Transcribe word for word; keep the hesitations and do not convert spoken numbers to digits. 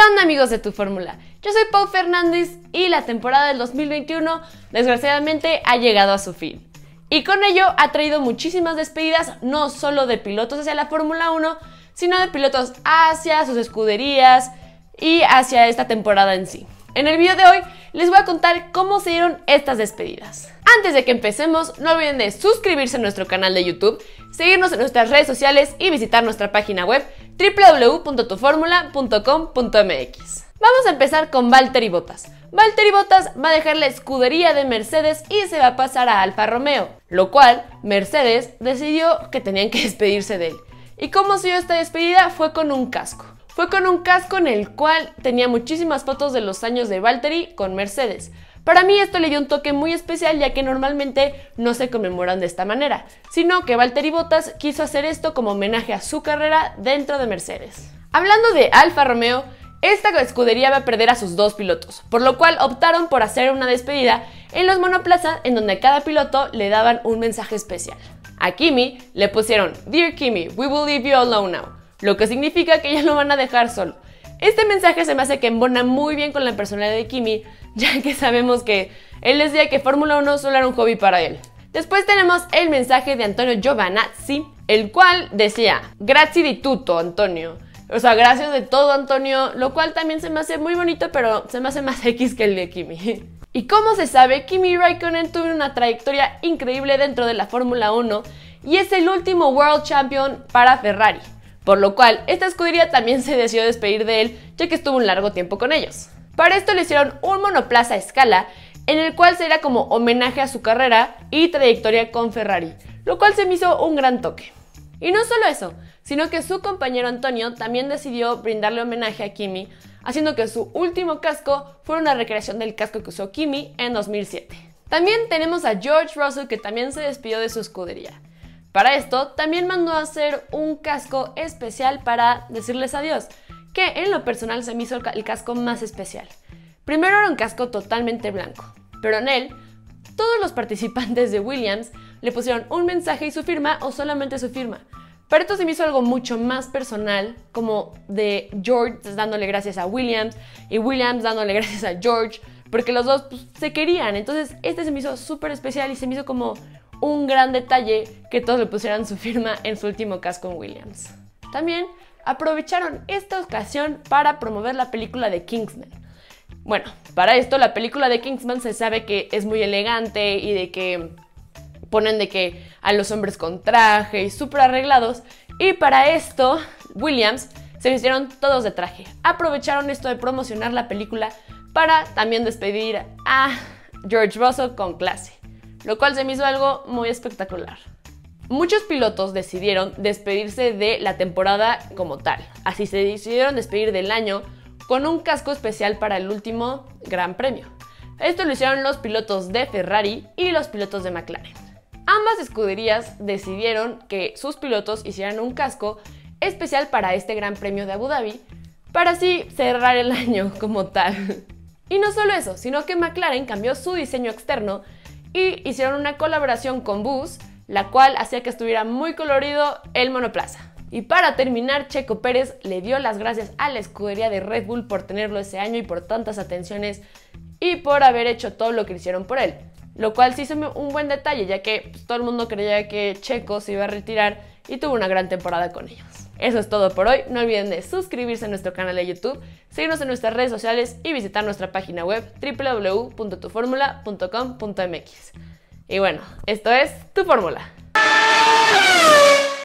onda, amigos de Tu Fórmula? Yo soy Pau Fernández y la temporada del dos mil veintiuno desgraciadamente ha llegado a su fin. Y con ello ha traído muchísimas despedidas, no solo de pilotos hacia la Fórmula uno, sino de pilotos hacia sus escuderías y hacia esta temporada en sí. En el video de hoy les voy a contar cómo se dieron estas despedidas. Antes de que empecemos, no olviden de suscribirse a nuestro canal de YouTube, seguirnos en nuestras redes sociales y visitar nuestra página web w w w punto tu fórmula punto com punto m x. Vamos a empezar con Valtteri Bottas. Valtteri Bottas va a dejar la escudería de Mercedes y se va a pasar a Alfa Romeo, lo cual Mercedes decidió que tenían que despedirse de él. ¿Y cómo se dio esta despedida? Fue con un casco. Fue con un casco en el cual tenía muchísimas fotos de los años de Valtteri con Mercedes. Para mí esto le dio un toque muy especial, ya que normalmente no se conmemoran de esta manera, sino que Valtteri Bottas quiso hacer esto como homenaje a su carrera dentro de Mercedes. Hablando de Alfa Romeo, esta escudería va a perder a sus dos pilotos, por lo cual optaron por hacer una despedida en los monoplaza en donde a cada piloto le daban un mensaje especial. A Kimi le pusieron "Dear Kimi, we will leave you alone now", lo que significa que ya lo van a dejar solo. Este mensaje se me hace que embona muy bien con la personalidad de Kimi, ya que sabemos que él decía que Fórmula uno solo era un hobby para él. Después tenemos el mensaje de Antonio Giovinazzi, el cual decía "Grazie di tutto, Antonio", o sea, gracias de todo, Antonio, lo cual también se me hace muy bonito, pero se me hace más X que el de Kimi. Y como se sabe, Kimi Raikkonen tuvo una trayectoria increíble dentro de la Fórmula uno y es el último World Champion para Ferrari, por lo cual esta escudería también se decidió despedir de él, ya que estuvo un largo tiempo con ellos. Para esto le hicieron un monoplaza a escala, en el cual sería como homenaje a su carrera y trayectoria con Ferrari, lo cual se me hizo un gran toque. Y no solo eso, sino que su compañero Antonio también decidió brindarle homenaje a Kimi, haciendo que su último casco fuera una recreación del casco que usó Kimi en dos mil siete. También tenemos a George Russell, que también se despidió de su escudería. Para esto, también mandó a hacer un casco especial para decirles adiós, que en lo personal se me hizo el casco más especial. Primero era un casco totalmente blanco, pero en él, todos los participantes de Williams le pusieron un mensaje y su firma, o solamente su firma. Pero esto se me hizo algo mucho más personal, como de George dándole gracias a Williams y Williams dándole gracias a George, porque los dos pues, se querían. Entonces este se me hizo súper especial y se me hizo como un gran detalle que todos le pusieran su firma en su último casco en Williams. También aprovecharon esta ocasión para promover la película de Kingsman. Bueno, para esto la película de Kingsman se sabe que es muy elegante y de que ponen de que a los hombres con traje y súper arreglados, y para esto Williams se vistieron todos de traje. Aprovecharon esto de promocionar la película para también despedir a George Russell con clase, lo cual se me hizo algo muy espectacular. Muchos pilotos decidieron despedirse de la temporada como tal, así se decidieron despedir del año con un casco especial para el último Gran Premio. Esto lo hicieron los pilotos de Ferrari y los pilotos de McLaren. Ambas escuderías decidieron que sus pilotos hicieran un casco especial para este Gran Premio de Abu Dhabi, para así cerrar el año como tal. Y no solo eso, sino que McLaren cambió su diseño externo y hicieron una colaboración con Bose, la cual hacía que estuviera muy colorido el monoplaza. Y para terminar, Checo Pérez le dio las gracias a la escudería de Red Bull por tenerlo ese año y por tantas atenciones y por haber hecho todo lo que hicieron por él, lo cual sí hizo un buen detalle, ya que pues, todo el mundo creía que Checo se iba a retirar y tuvo una gran temporada con ellos. Eso es todo por hoy, no olviden de suscribirse a nuestro canal de YouTube, seguirnos en nuestras redes sociales y visitar nuestra página web w w w punto tu fórmula punto com punto m x. Y bueno, esto es Tu Fórmula.